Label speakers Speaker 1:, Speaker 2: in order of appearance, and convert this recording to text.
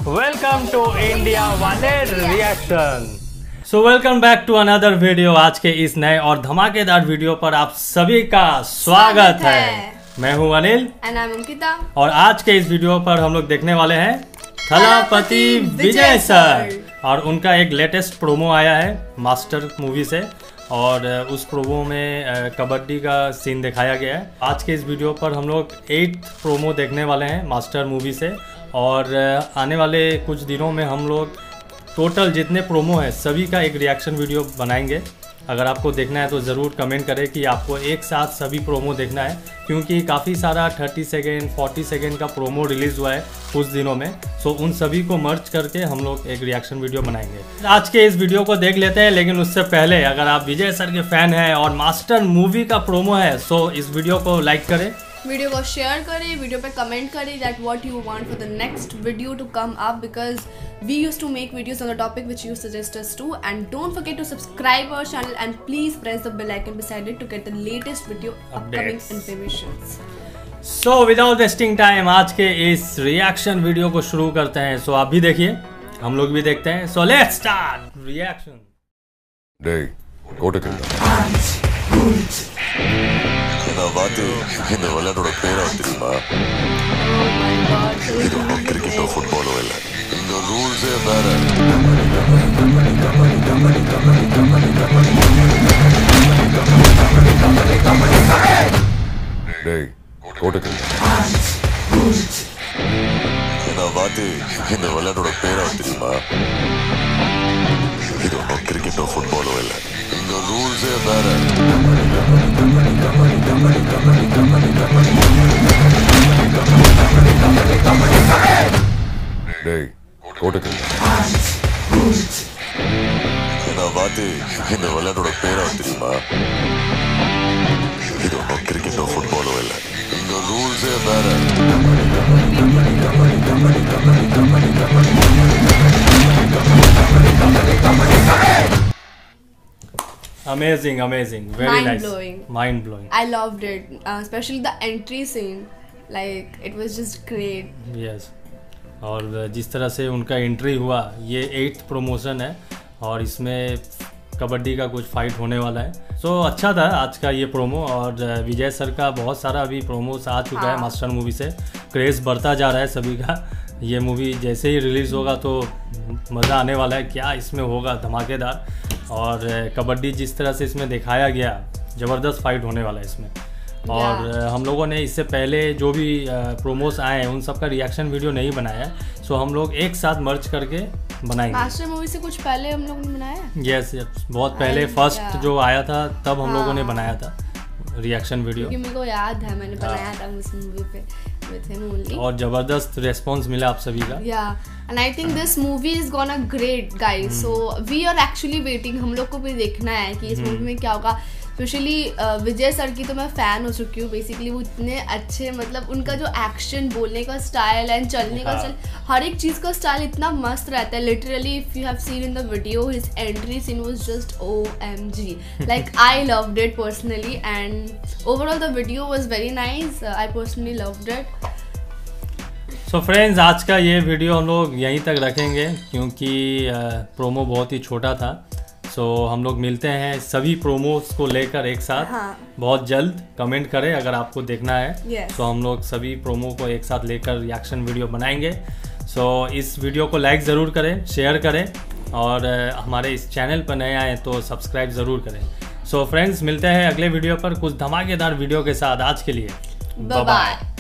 Speaker 1: Welcome to India वाले reaction. So welcome back to another video. आज के इस नए और धमाकेदार वीडियो पर आप सभी का स्वागत है। मैं हूं Anil
Speaker 2: and I am Ankita
Speaker 1: और आज के इस वीडियो पर हम लोग देखने वाले हैं थलापति विजय सर और उनका एक लेटेस्ट प्रोमो आया है मास्टर मूवी से और उस प्रोमो में कबड्डी का सीन दिखाया गया है। आज के इस वीडियो पर हम लोग 8th प्रोमो देखने वाले हैं मास्टर मूवी से और आने वाले कुछ दिनों में हम लोग टोटल जितने प्रोमो हैं सभी का एक रिएक्शन वीडियो बनाएंगे। अगर आपको देखना है तो ज़रूर कमेंट करें कि आपको एक साथ सभी प्रोमो देखना है, क्योंकि काफ़ी सारा 30 सेकेंड 40 सेकेंड का प्रोमो रिलीज़ हुआ है कुछ दिनों में। सो उन सभी को मर्ज करके हम लोग एक रिएक्शन वीडियो बनाएंगे। आज के इस वीडियो को देख लेते हैं, लेकिन उससे पहले अगर आप विजय सर के फ़ैन हैं और मास्टर मूवी का प्रोमो है सो इस वीडियो को लाइक करें,
Speaker 2: वीडियो को शेयर करें, वीडियो पे कमेंट करें that what you want for the next video to come up, because we used to make videos on the topic which you suggest us to, and don't forget to subscribe our channel and please press the bell icon beside it to get the latest video upcoming informations.
Speaker 1: So without wasting time आज के इस reaction video को शुरू करते हैं। सो आप भी देखिए, हम लोग भी देखते हैं। So let's start reaction.
Speaker 3: டேய் கோட்டக்கல்ல இத வாத்து இந்த விளையாட்டோட பேரா தெரியுமா? இது கிரிக்கெட்டோ ஃபுட்பாலோ இல்ல, இந்த ரூல்ஸே வேற. டேய் கோட்டக்கல்ல இத வாத்து இந்த விளையாட்டோட பேரா தெரியுமா? இது கிரிக்கெட்டோ ஃபுட்பாலோ இல்ல, இந்த ரூல்ஸே வேற. டேய் கோட்டக்கல்ல இத வாத்து இந்த விளையாட்டோட பேரா தெரியுமா? இது கிரிக்கெட்டோ ஃபுட்பாலோ இல்ல, இந்த ரூல்ஸே வேற.
Speaker 1: Amazing, amazing, very nice, mind blowing.
Speaker 2: I loved it, especially the entry scene. Like it was just great.
Speaker 1: Yes. और जिस तरह से उनका एंट्री हुआ, ये 8th प्रमोशन है और इसमें कबड्डी का कुछ फाइट होने वाला है। सो अच्छा था आज का ये प्रोमो और विजय सर का बहुत सारा अभी प्रोमोस आ चुका है मास्टर मूवी से। क्रेज़ बढ़ता जा रहा है सभी का। ये मूवी जैसे ही रिलीज़ होगा तो मज़ा आने वाला है, क्या इसमें होगा धमाकेदार। और कबड्डी जिस तरह से इसमें दिखाया गया, ज़बरदस्त फाइट होने वाला है इसमें। और हम लोगों ने इससे पहले जो भी प्रोमोस आए हैं उन सब का रिएक्शन वीडियो नहीं बनाया है। सो हम लोग एक साथ मर्ज करके बनाएंगे।
Speaker 2: मास्टर मूवी से कुछ पहले हम लोगों ने बनाया।
Speaker 1: यस, बहुत पहले फर्स्ट जो आया था तब हम लोगों ने बनाया था रिएक्शन वीडियो,
Speaker 2: क्योंकि मेरे को याद है मैंने बनाया था उस मूवी पे with him only.
Speaker 1: और ज़बरदस्त रिस्पॉन्स मिला आप सभी का।
Speaker 2: and I think this movie is gonna great guys. So we are actually waiting, हम लोग को भी देखना है कि इस मूवी में क्या होगा। स्पेशली विजय सर की तो मैं फ़ैन हो चुकी हूँ। बेसिकली वो इतने अच्छे, मतलब उनका जो एक्शन, बोलने का स्टाइल एंड चलने का स्टाइल, हर एक चीज़ का स्टाइल इतना मस्त रहता है। Literally if you have seen in the video his entry scene was just OMG. Like I loved it personally and overall the video was very nice. I personally loved it.
Speaker 1: So friends, आज का ये video हम लोग यहीं तक रखेंगे क्योंकि promo बहुत ही छोटा था। सो हम लोग मिलते हैं सभी प्रोमोस को लेकर एक साथ बहुत जल्द। कमेंट करें अगर आपको देखना है। सो हम लोग सभी प्रोमो को एक साथ लेकर रिएक्शन वीडियो बनाएंगे। सो इस वीडियो को लाइक ज़रूर करें, शेयर करें और हमारे इस चैनल पर नए आए तो सब्सक्राइब ज़रूर करें। सो फ्रेंड्स, मिलते हैं अगले वीडियो पर कुछ धमाकेदार वीडियो के साथ। आज के लिए बाय बाय।